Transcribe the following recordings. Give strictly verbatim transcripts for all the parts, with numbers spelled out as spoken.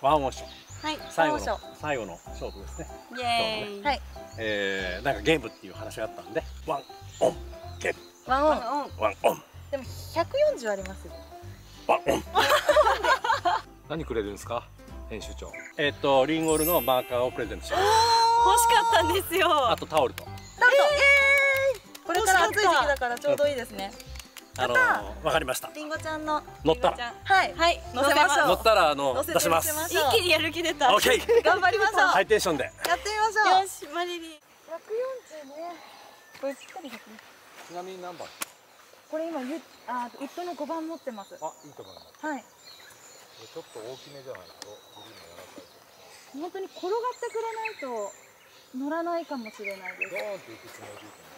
ワンオンション。 はい。 最後の最後のショートですね。 イエーイ。はい。 えー、なんかゲームっていう話があったんで、ワンオンゲーム。 ワンオン。 ワンオン。 でもひゃくよんじゅうありますよ。 ワンオン。 何くれるんですか、編集長。 えっとリンゴールのマーカーをプレゼントします。 欲しかったんですよ。 あとタオルと。 タオルと。えー、これから暑い時期だからちょうどいいですね。 あのわかりました。 りんごちゃんの乗ったら。 はいはい乗せましょう。 乗ったらあの出します。 一気にやる気出た。 オッケー。 頑張りましょう。 ハイテンションで。 やってみましょう。よしマリリン。ひゃくよんじゅうね。これしっかりですね。 ちなみに何番？ これ今ゆあウッドのごばん持ってます。 あ、いいと思います。 はい。 ちょっと大きめじゃないと指も柔らかい。 本当に転がってくれないと乗らないかもしれないです。 ドーンっていくつもりでいいと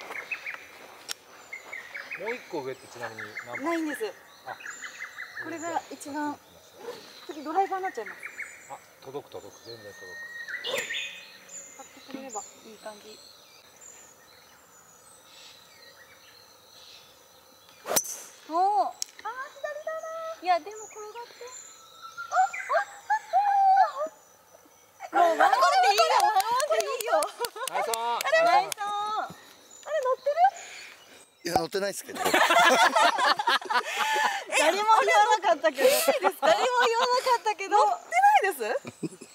思う。もう一個上ってちなみに何番？ ないんです。あ、これが一番次ドライバーになっちゃいます。 あ、届く届く全然届く。 買ってくれればいい感じ。おお、ああ左だな。いやでも転がって。あ、あ、あ、もうワンオンでいいよ、ワンオンでいいよ。 ナイスオン。 あれナイスオン。あれ乗ってる？ いや乗ってないですけど。 誰も言わなかったけど。誰も言わなかったけど。乗ってないです？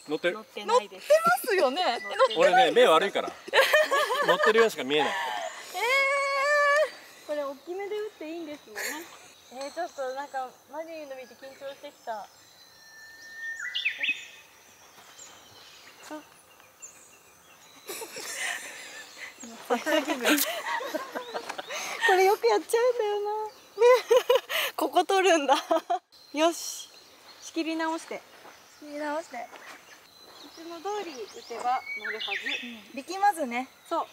乗ってる。 乗ってないです。乗ってますよね。 俺ね目悪いから。乗ってるようしか見えない。 これ大きめで打っていいんですもんね。えー、ちょっとなんかマリリンの見て緊張してきた。これよくやっちゃうんだよな。ここ取るんだ。よし、仕切り直して。仕切り直して。いつも通り打てば乗るはず。力まずね。そう。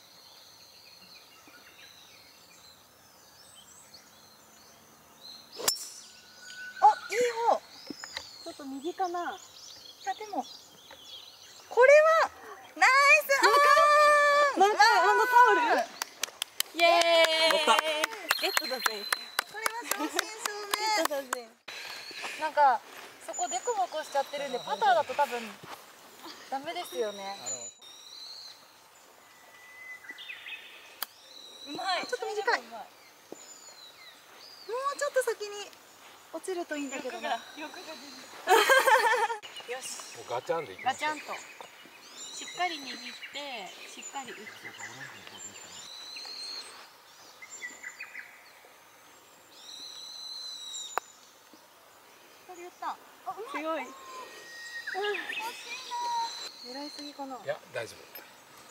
いい方。ちょっと右かな。あ、でも。これは。ナイス。あー。なんか、あのタオル。イエーイ。ゲットだぜ。これは正真正銘。ゲットだぜ。なんか、そこデコボコしちゃってるんで、パターだと多分。ダメですよね。うまい。ちょっと短い。もうちょっと先に。落ちるといいんだけどな。よし。 もうガチャンでいきます。 ガチャンと。しっかり握って、しっかり打つ。しっかり打った。あ、うまい。強い。うん。惜しいな。狙いすぎかな。 いや、大丈夫。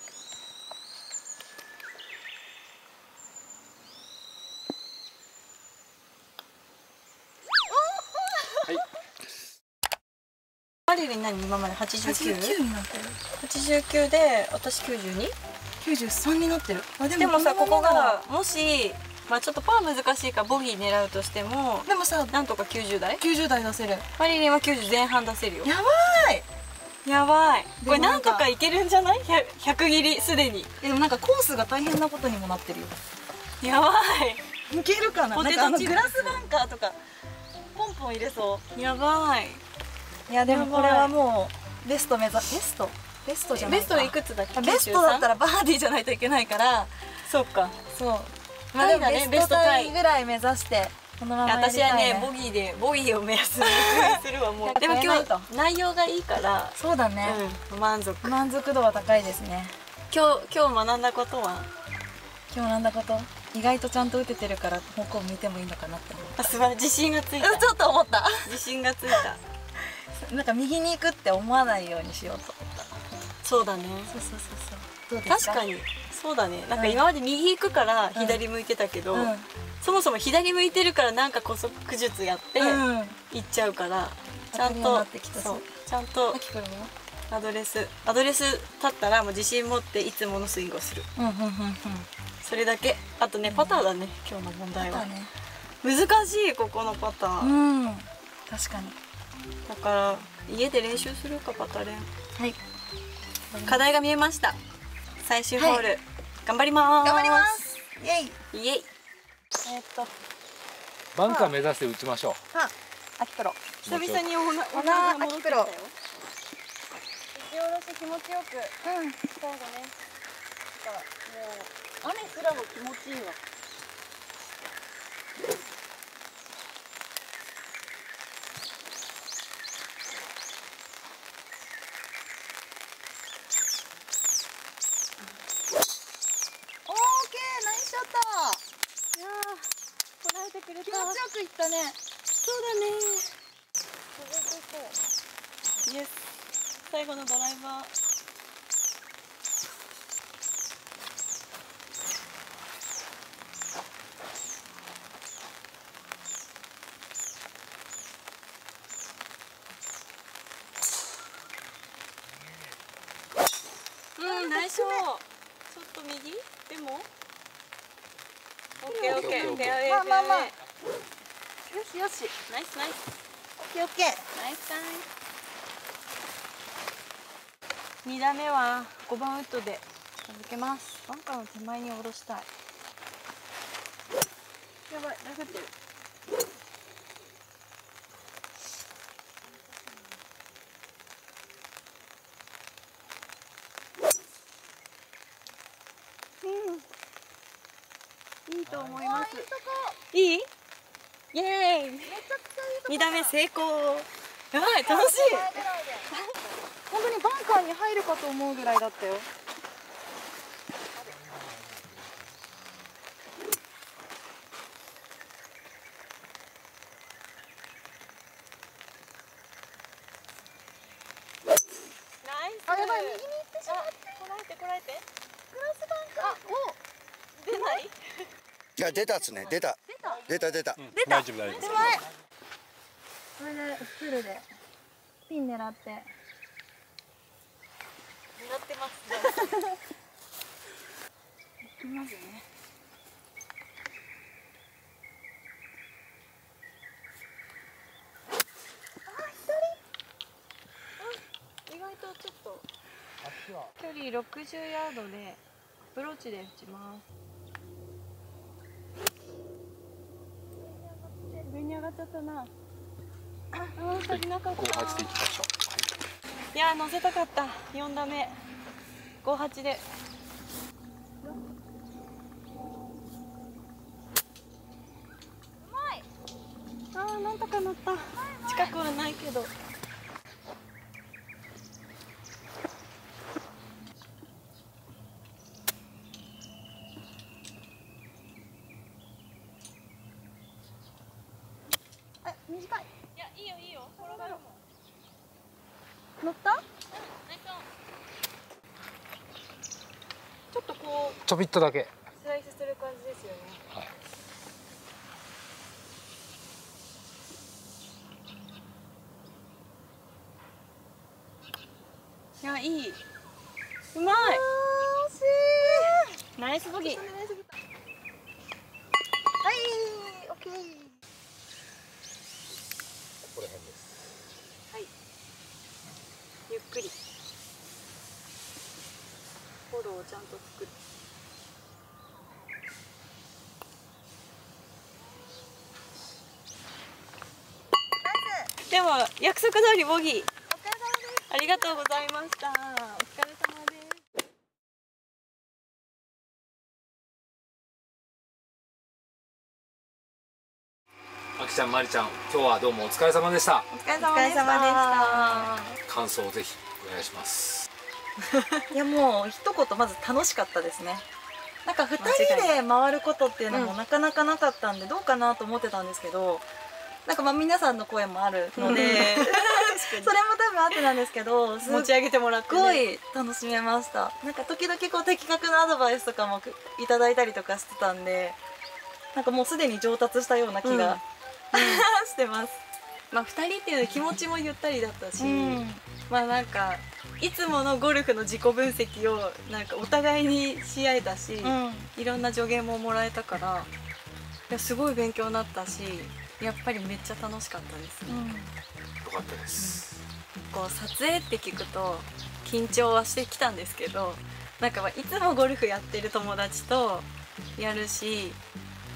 マリリン何今まではちじゅうきゅう？ はちじゅうきゅうになってる。はちじゅうきゅうで私 きゅうじゅうに？ きゅうじゅうさんになってる。あ、でも、でもさここがもしまあちょっとパー難しいからボギー狙うとしても、でもさなんとかきゅうじゅうだい？きゅうじゅうだい出せる。マリリンはきゅうじゅうぜん半出せるよ。やばい。やばい。これなんとかいけるんじゃない？ひゃく切りすでに。でもなんかコースが大変なことにもなってるよ。やばい。いけるかな？なんかあのグラスバンカーとかポンポン入れそう。やばい。いやでもこれはもうベスト目指ベストベストじゃないか。ベストいくつだっけ？ベストだったらバーディーじゃないといけないから。そうか。そう。まあでもベストタイぐらい目指してこのままやりたいね。私はねボギーでボギーを目安にするわもう。でも今日内容がいいから。そうだね。満足。満足度は高いですね。今日今日学んだことは？今日学んだこと？意外とちゃんと打ててるから方向見てもいいのかなって思った。あ、素晴らしい。自信がついた。ちょっと思った。自信がついた。なんか右に行くって思わないようにしようと思った。そうだね。そうそうそうそう。確かにそうだね。なんか今まで右行くから左向いてたけど、うんうん、そもそも左向いてるからなんかこそ苦術やって行っちゃうから、ちゃんとそうちゃんとアドレスアドレス立ったらもう自信持っていつものスイングをする。それだけ。あとねパターだね今日の問題は。難しいここのパター。うん。確かに。だから家で練習するかパター練。はい。課題が見えました。最終ホール、はい、頑張ります。頑張ります。イエイイエイ。えー、っとバンカー目指して打ちましょう。 は秋プロ。 久々におなおな秋プロ。 雪下ろし気持ちよく。うん。最後ね。なんかもう雨すらも気持ちいいわ。オーケー、ナイスショット。いやー、こらえてくれた。気持ちよくいったね。そうだね。 イエス。最後のドライバー。うん、ナイスショット。ちょっと右でも。オッケーオッケー。フェアウェイ。 まあまあまあ。 よしよし。 ナイスナイス。 オッケーオッケー。 ナイスナイス。に打目はごばんウッドで続けます。バンカーの手前に下ろしたい。 やばい、ラフってる。うん。いいと思います。 いい？イエーイ。に打目成功。やばい、楽しい。 本当にバンカーに入るかと思うぐらいだったよ。 ナイス。 あ、やばい、右に行ってしまった。 こらえてこらえて。 クロスバンカー。お、 出ない？ いや出たっすね。出た。出た出た。 うん、大丈夫大丈夫。 手前。これでフルでピン狙って。 狙ってますね。 行きますね。 意外とちょっと距離ろくじゅうヤードでアプローチで打ちます。上に上がっちゃったな。ああ、足りなかった。 ごはちでいきましょいやー、乗せたかった。よん打目ごはちで。 うまい。 ああ、なんとか乗った。近くはないけど。 あ、短い。 いや、いいよいいよ。転がるもん。 乗った？ ナイスオン。ちょっとこうう。ちょびっとだけ。 スライスする感じですよね。 はい。 いや、いい。うまい。 惜しい。 ナイスボギー。 はい、オッケー。 ここら辺です。 はい。ゆっくり。フォローをちゃんと作る。でも約束通りボギー。 お疲れ様です。 ありがとうございました。お疲れ様です。 あきちゃん、まりちゃん、今日はどうもお疲れ様でした。 お疲れお疲れ様でした。 感想をぜひお願いします。 いや、もう一言まず楽しかったですね。なんかふたりで回ることっていうのもなかなかなかったんでどうかなと思ってたんですけど、なんかまあ皆さんの声もあるので、それも多分あってなんですけど、すっ持ち上げてもらって、ね、 ごい楽しめました。なんか時々こう的確なアドバイスとかもいただいたりとかしてたんで、なんかもうすでに上達したような気が、うんしてます。 まあふたりっていう気持ちもゆったりだったし、 うん、 まあなんかいつものゴルフの自己分析をなんかお互いにし合えたし、 うん、 いろんな助言ももらえたから、いやすごい勉強になったし、やっぱりめっちゃ楽しかったですね。 うん、 よかったです。 こう撮影って聞くと緊張はしてきたんですけど、なんかいつもゴルフやってる友達とやるし、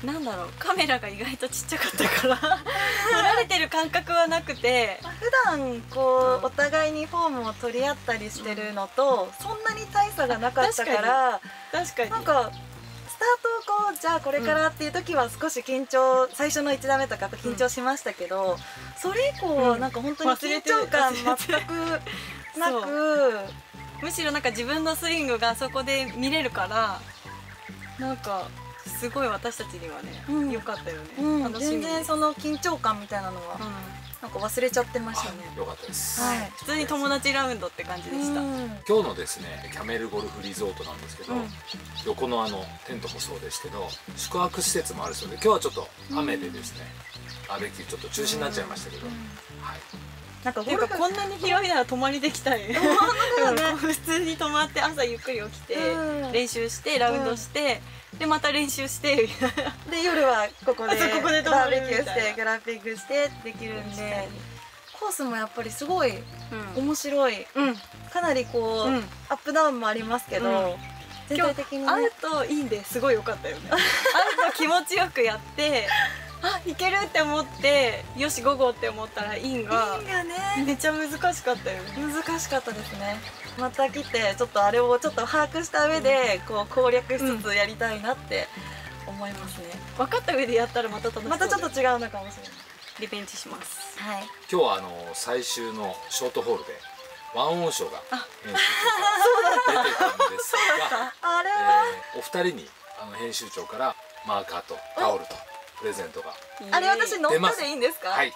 なんだろう、カメラが意外とちっちゃかったから撮られてる感覚はなくて、 普段こうお互いにフォームを取り合ったりしてるのとそんなに大差がなかったから、 確かになんかスタートをこうじゃあこれからっていう時は少し緊張、最初のいち打目とか緊張しましたけど、それ以降はなんか本当に緊張感全くなく、 むしろなんか自分のスイングがそこで見れるから、なんかすごい私たちにはね、 うん良かったよね、 うん、 楽しみ。 全然その緊張感みたいなのはなんか忘れちゃってましたね。 よかったです。 はい、 普通に友達ラウンドって感じでした。 うん今日のですねキャメルゴルフリゾートなんですけど、 うん横のあのテントもそうですけど宿泊施設もあるそうで、今日はちょっと雨でですね、バーベキューちょっと中止になっちゃいましたけど、はい、 なんかっていうかこんなに広いなら泊まりできたい。 本当だよね。 普通に泊まって朝ゆっくり起きてうん練習してラウンドして、でまた練習してみたいな。 で夜はここでそうここで泊まバーベるみたいなキューしてグラフィックしてできるんで、コースもやっぱりすごい面白い、 うん、うんかなりこう、 うんアップダウンもありますけど、 うん全体的にね会うといいんですごい良かったよね。会うと気持ちよくやってあいけるって思ってよしごごって思ったらインがインがねめっちゃ難しかったよね。 難しかったですね。また来てちょっとあれをちょっと把握した上でこう攻略しつつやりたいなって思いますね。 分かった上でやったらまた楽しそうまたちょっとと違うのかもしれない。 リベンジします。 はい。 今日はあの最終のショートホールでワンオン賞が編集長から出てたんですが、 あれは、 えーお二人にあの編集長からマーカーとタオルとプレゼントが、 あれ私乗った出ますでいいんですか？ はい、 よか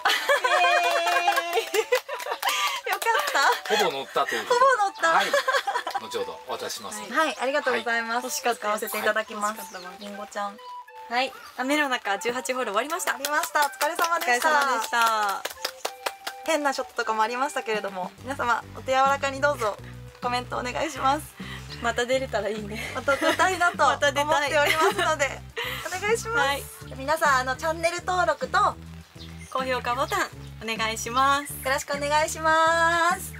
った。 ほぼ乗ったということで、 ほぼ乗ったはい、後ほどお渡しします、 はいはい、ありがとうございます。 欲しかった使わせていただきます。 はい欲しかったわりんごちゃん。 はい雨の中じゅうはちホール終わりました。 ありました。お疲れ様お疲れでした。 様でした。 変なショットとかもありましたけれども、皆様お手柔らかにどうぞコメントお願いします。 また出れたらいいね。 また出たいなと思また出たいっておりますのでお願いします。 はい皆さんあのチャンネル登録とよ高評価ボタンお願いします。 ろしくお願いします。